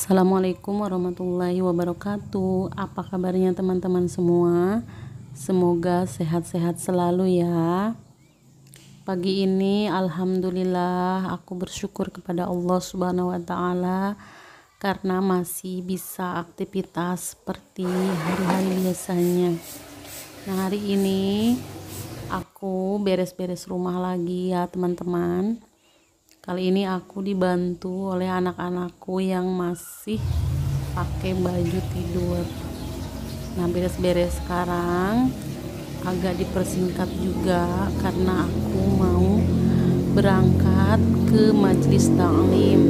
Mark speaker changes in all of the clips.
Speaker 1: Assalamualaikum warahmatullahi wabarakatuh. Apa kabarnya teman-teman semua? Semoga sehat-sehat selalu ya. Pagi ini alhamdulillah aku bersyukur kepada Allah Subhanahu wa taala karena masih bisa aktivitas seperti hari-hari biasanya. Nah, hari ini aku beres-beres rumah lagi ya teman-teman. Kali ini aku dibantu oleh anak-anakku yang masih pakai baju tidur. Nah, beres-beres sekarang agak dipersingkat juga karena aku mau berangkat ke majelis taklim.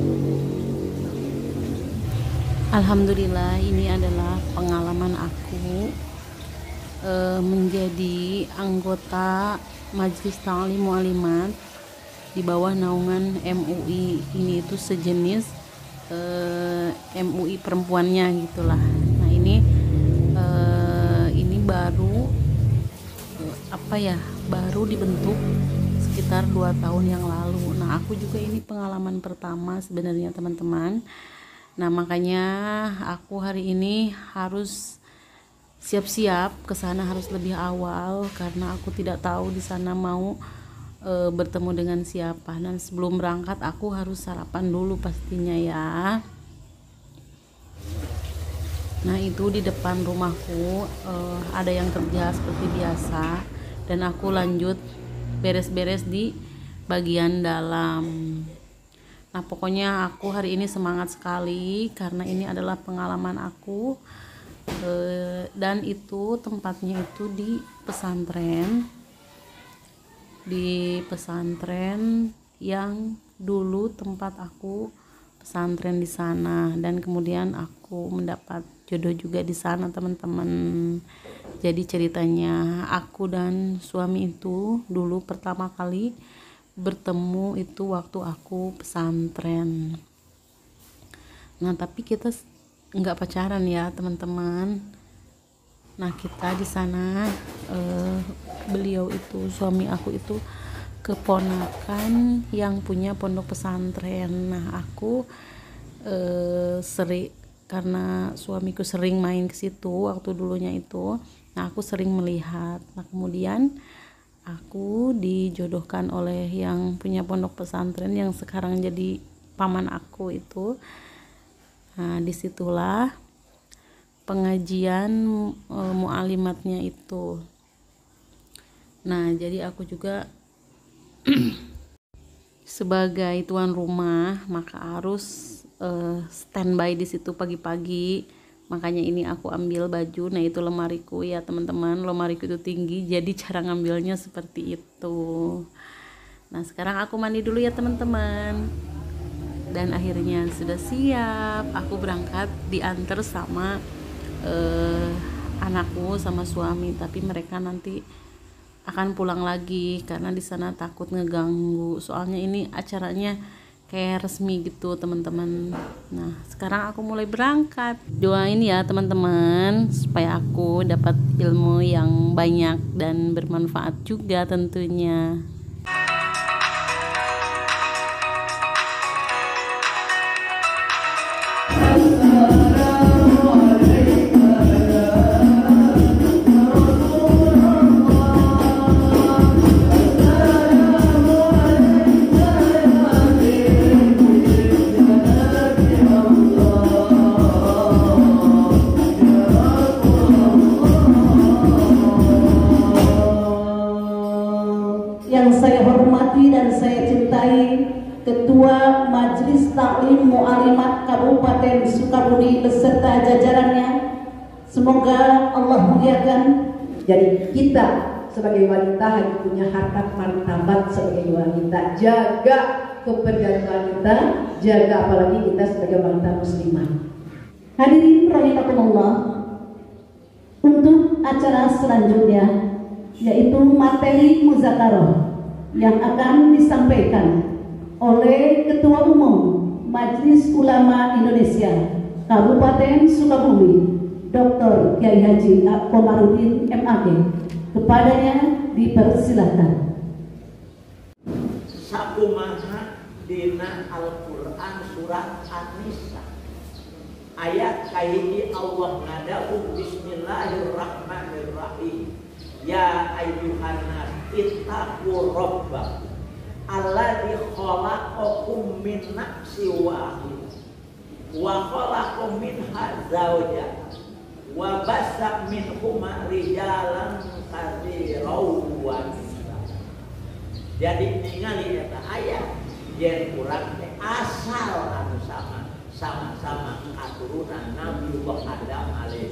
Speaker 1: Alhamdulillah, ini adalah pengalaman aku menjadi anggota majelis taklim mu'alimat di bawah naungan MUI. Ini itu sejenis MUI perempuannya gitulah. Nah, ini baru baru dibentuk sekitar 2 tahun yang lalu. Nah, aku juga ini pengalaman pertama sebenarnya teman-teman. Nah, makanya aku hari ini harus siap-siap ke sana, harus lebih awal karena aku tidak tahu di sana mau bertemu dengan siapa, dan sebelum berangkat aku harus sarapan dulu pastinya ya. Nah, itu di depan rumahku ada yang kerja seperti biasa dan aku lanjut beres-beres di bagian dalam. Nah, pokoknya aku hari ini semangat sekali karena ini adalah pengalaman aku dan itu tempatnya itu di pesantren yang dulu tempat aku pesantren di sana, dan kemudian aku mendapat jodoh juga di sana teman-teman. Jadi ceritanya aku dan suami itu dulu pertama kali bertemu itu waktu aku pesantren. Nah, tapi kita nggak pacaran ya teman-teman. Nah, kita di sana beliau itu, suami aku itu keponakan yang punya pondok pesantren. Nah, aku sering, karena suamiku sering main ke situ waktu dulunya itu. Nah, aku sering melihat. Nah, kemudian aku dijodohkan oleh yang punya pondok pesantren yang sekarang jadi paman aku itu. Nah, disitulah pengajian mu'alimatnya itu. Nah, jadi aku juga sebagai tuan rumah maka harus standby di situ pagi-pagi. Makanya ini aku ambil baju. Nah, itu lemariku ya teman-teman. Lemariku itu tinggi, jadi cara ngambilnya seperti itu. Nah, sekarang aku mandi dulu ya teman-teman. Dan akhirnya sudah siap. Aku berangkat diantar sama anakku sama suami, tapi mereka nanti akan pulang lagi karena di sana takut ngeganggu. Soalnya ini acaranya kayak resmi gitu teman-teman. Nah, sekarang aku mulai berangkat. Doain ya teman-teman supaya aku dapat ilmu yang banyak dan bermanfaat juga tentunya.
Speaker 2: Yang saya hormati dan saya cintai Ketua Majelis Taklim Mu'alimat Kabupaten Sukabumi beserta jajarannya, semoga Allah muliakan. Jadi kita sebagai wanita harus punya harkat martabat sebagai wanita, jaga kepercayaan wanita, jaga apalagi kita sebagai wanita muslimah. Hadirin rahimakumullah, untuk acara selanjutnya yaitu materi muzakarah yang akan disampaikan oleh Ketua Umum Majelis Ulama Indonesia Kabupaten Sukabumi, Dr. Kiai Haji Komarudin MAG. Kepadanya dipersilahkan.
Speaker 3: Sakumaha dina Al-Quran surat An-Nisa ayat kahiji Allah ngadahu bismillahirrahmanirrahim. Ya ayyuhan nas ittaqu rabbakum alladzi khalaqakum min nafsin wahidah wa khalaqa minha zawjaha wa bassa minhuma rijalan katsiran wa nisaa. Jadi ningali eta ayat yen urang teh asal anu sama-sama katurunan Nabi Adam alaihi